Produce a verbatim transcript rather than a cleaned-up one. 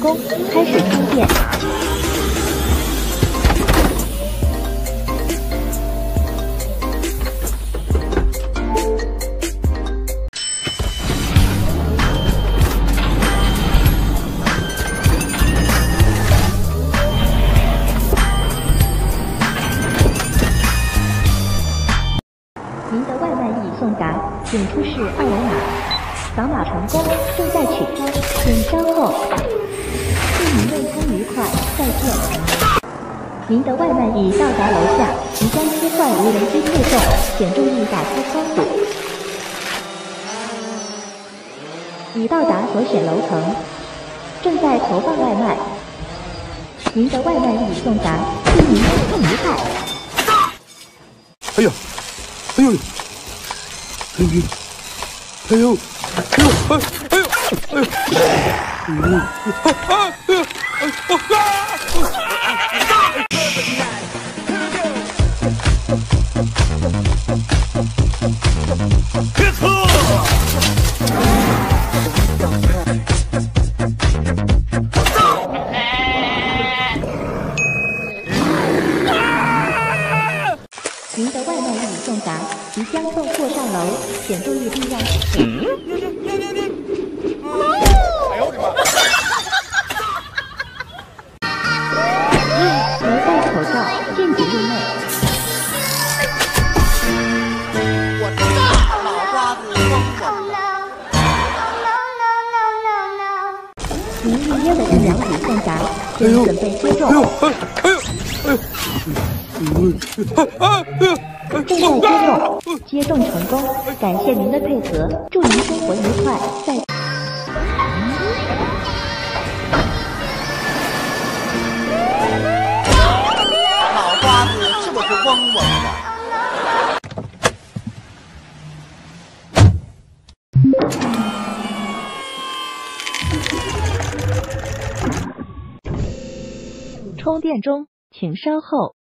功，开始充电。您的外卖已送达，请出示二维码。扫码成功，正在取餐，请稍后。祝您用餐愉快，再见。您的外卖已到达楼下，即将切换无人机配送，请注意打开窗户。已到达所选楼层，正在投放外卖。您的外卖已送达，祝您用餐愉快。 哎呀！哎呦！哎呦！哎呦！哎呦！哎哎呦！哎呦！哎呦！啊啊！哎呦！别喝！ 您的外卖已送达，即将送货上楼，请注意避让。嗯？哎呦我的妈！没戴口罩，禁止入内。 我大脑瓜子嗡嗡。 您预约的疫苗已送达，请准备接种。 哎呦！哎呦！哎呦！哎呦！ 正在接种，接种成功，感谢您的配合，祝您生活愉快，再。 脑瓜子就是嗡嗡的。 充电中，请稍后。